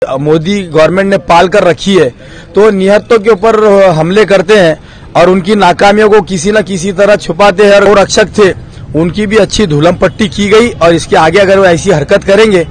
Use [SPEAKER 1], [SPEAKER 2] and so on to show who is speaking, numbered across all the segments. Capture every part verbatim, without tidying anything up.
[SPEAKER 1] Modi government ने पाल कर रखी है, तो निहत्तों के ऊपर हमले करते हैं और उनकी नाकामियों को किसी न किसी तरह छुपाते हैं। और रक्षक थे, उनकी भी अच्छी धुलम पट्टी की गई और इसके आगे अगर वो ऐसी हरकत करेंगे।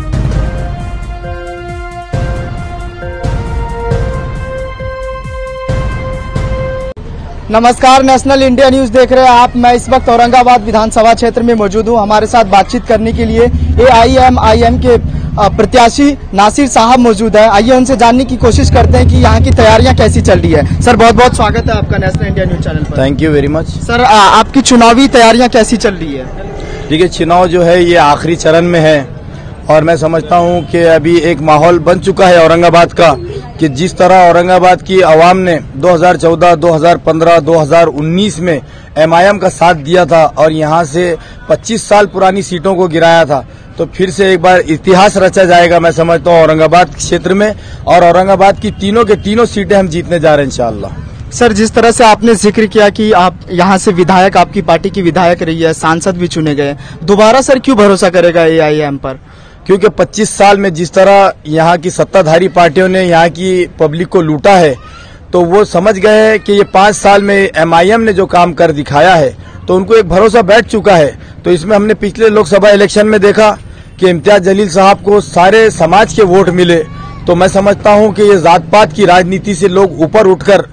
[SPEAKER 2] नमस्कार, नेशनल इंडिया न्यूज देख रहे हैं आप। मैं इस वक्त औरंगाबाद विधानसभा क्षेत्र में मौजूद हूं। हमारे साथ बातचीत करने के लिए ए आई एम आई एम के प्रत्याशी नासिर साहब मौजूद है। आइए उनसे जानने की कोशिश करते हैं कि यहाँ की तैयारियां कैसी चल रही है। सर, बहुत बहुत स्वागत है आपका नेशनल इंडिया न्यूज चैनल पर।
[SPEAKER 1] Thank you very much.
[SPEAKER 2] Sir, आ, आपकी चुनावी तैयारियां कैसी चल रही है?
[SPEAKER 1] देखिए, चुनाव जो है ये आखिरी चरण में है और मैं समझता हूं कि अभी एक माहौल बन चुका है औरंगाबाद का कि जिस तरह औरंगाबाद की आवाम ने दो हज़ार चौदह, दो हज़ार पंद्रह, दो हज़ार उन्नीस में एम आई एम का साथ दिया था और यहां से पच्चीस साल पुरानी सीटों को गिराया था, तो फिर से एक बार इतिहास रचा जाएगा मैं समझता हूं औरंगाबाद क्षेत्र में। और औरंगाबाद की तीनों के तीनों सीटें हम जीतने जा रहे हैं इंशाअल्लाह।
[SPEAKER 2] सर, जिस तरह से आपने जिक्र किया कि आप यहाँ से विधायक, आपकी पार्टी की विधायक रही है, सांसद भी चुने गए, दोबारा सर क्यों भरोसा करेगा ए आई एम पर?
[SPEAKER 1] क्योंकि पच्चीस साल में जिस तरह यहाँ की सत्ताधारी पार्टियों ने यहाँ की पब्लिक को लूटा है, तो वो समझ गए हैं कि ये पांच साल में एम आई एम ने जो काम कर दिखाया है तो उनको एक भरोसा बैठ चुका है। तो इसमें हमने पिछले लोकसभा इलेक्शन में देखा कि इम्तियाज जलील साहब को सारे समाज के वोट मिले। तो मैं समझता हूं कि ये जात पात की राजनीति से लोग ऊपर उठकर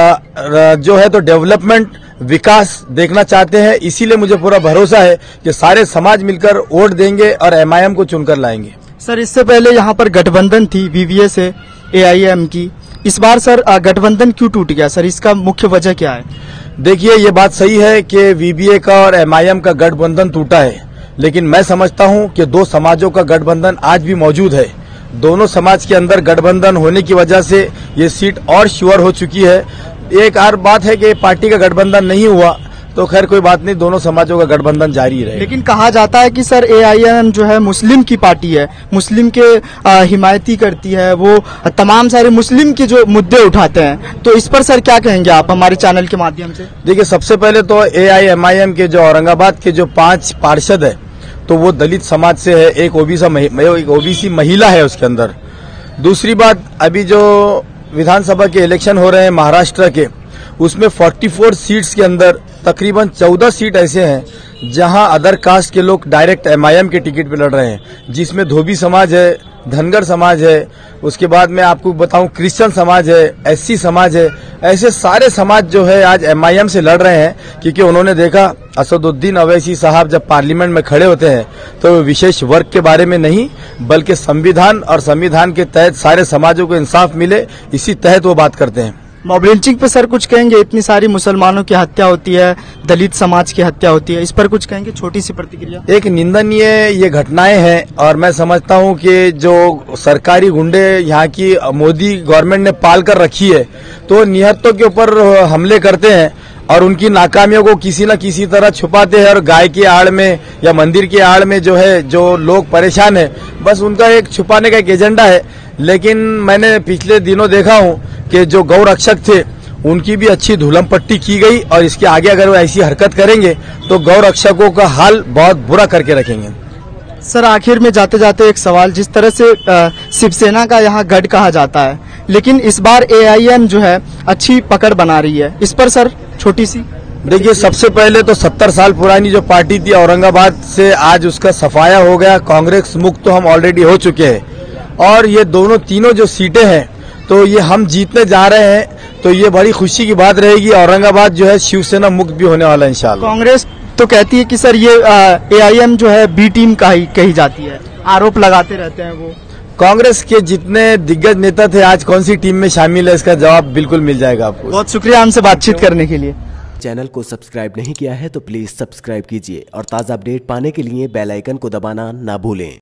[SPEAKER 1] जो है तो डेवलपमेंट, विकास देखना चाहते हैं। इसीलिए मुझे पूरा भरोसा है कि सारे समाज मिलकर वोट देंगे और एम आई एम को चुनकर लाएंगे।
[SPEAKER 2] सर, इससे पहले यहाँ पर गठबंधन थी वी वी ए से ए आई एम की, इस बार सर गठबंधन क्यों टूट गया? सर, इसका मुख्य वजह क्या है?
[SPEAKER 1] देखिए, ये बात सही है कि वी वी ए का और एम आई एम का गठबंधन टूटा है, लेकिन मैं समझता हूं कि दो समाजों का गठबंधन आज भी मौजूद है। दोनों समाज के अंदर गठबंधन होने की वजह से ये सीट और श्योर हो चुकी है। एक और बात है कि पार्टी का गठबंधन नहीं हुआ तो खैर कोई बात नहीं, दोनों समाजों का गठबंधन जारी रहे।
[SPEAKER 2] लेकिन कहा जाता है कि सर ए आई एम जो है मुस्लिम की पार्टी है, मुस्लिम के आ, हिमायती करती है, वो तमाम सारे मुस्लिम के जो मुद्दे उठाते हैं, तो इस पर सर क्या कहेंगे आप हमारे चैनल के माध्यम से?
[SPEAKER 1] देखिए, सबसे पहले तो ए आई एम आई एम के जो औरंगाबाद के जो पांच पार्षद है तो वो दलित समाज से है, एक ओ बी सी महिला है उसके अंदर। दूसरी बात, अभी जो विधानसभा के इलेक्शन हो रहे हैं महाराष्ट्र के, उसमें चौवालीस सीट्स के अंदर तकरीबन चौदह सीट ऐसे हैं जहां अदर कास्ट के लोग डायरेक्ट एम आई एम के टिकट पे लड़ रहे हैं, जिसमें धोबी समाज है, धनगर समाज है, उसके बाद मैं आपको बताऊं क्रिश्चियन समाज है, एस सी समाज है। ऐसे सारे समाज जो है आज एम आई एम से लड़ रहे हैं क्योंकि उन्होंने देखा असदुद्दीन अवैसी साहब जब पार्लियामेंट में खड़े होते हैं तो विशेष वर्ग के बारे में नहीं बल्कि संविधान और संविधान के तहत सारे समाजों को इंसाफ मिले, इसी तहत वो बात करते हैं।
[SPEAKER 2] मॉब लिंचिंग पे सर कुछ कहेंगे? इतनी सारी मुसलमानों की हत्या होती है, दलित समाज की हत्या होती है, इस पर कुछ कहेंगे? छोटी सी प्रतिक्रिया।
[SPEAKER 1] एक निंदनीय ये घटनाएं हैं और मैं समझता हूं कि जो सरकारी गुंडे यहाँ की मोदी गवर्नमेंट ने पाल कर रखी है, तो निहत्तों के ऊपर हमले करते हैं और उनकी नाकामियों को किसी न किसी तरह छुपाते हैं और गाय की आड़ में या मंदिर की आड़ में जो है जो लोग परेशान है, बस उनका एक छुपाने का एक एजेंडा है। लेकिन मैंने पिछले दिनों देखा हूं कि जो गौ रक्षक थे उनकी भी अच्छी धुलम पट्टी की गई और इसके आगे अगर वो ऐसी हरकत करेंगे तो गौ रक्षकों का हाल बहुत बुरा करके रखेंगे।
[SPEAKER 2] सर, आखिर में जाते जाते एक सवाल, जिस तरह से शिवसेना का यहाँ गढ़ कहा जाता है, लेकिन इस बार ए आई एम जो है अच्छी पकड़ बना रही है, इस पर सर छोटी सी।
[SPEAKER 1] देखिए, सबसे पहले तो सत्तर साल पुरानी जो पार्टी थी औरंगाबाद से आज उसका सफाया हो गया, कांग्रेस मुक्त तो हम ऑलरेडी हो चुके हैं और ये दोनों तीनों जो सीटें हैं तो ये हम जीतने जा रहे हैं, तो ये बड़ी खुशी की बात रहेगी। औरंगाबाद जो है शिवसेना मुक्त भी होने वाला है इंशाल्लाह।
[SPEAKER 2] कांग्रेस तो कहती है कि सर ये ए आई एम जो है बी टीम का ही कही जाती है, आरोप लगाते रहते हैं वो।
[SPEAKER 1] कांग्रेस के जितने दिग्गज नेता थे आज कौन सी टीम में शामिल है, इसका जवाब बिल्कुल मिल जाएगा आपको।
[SPEAKER 2] बहुत शुक्रिया हमसे बातचीत करने के लिए।
[SPEAKER 3] चैनल को सब्सक्राइब नहीं किया है तो प्लीज सब्सक्राइब कीजिए और ताज़ा अपडेट पाने के लिए बेल आइकन को दबाना ना भूलें।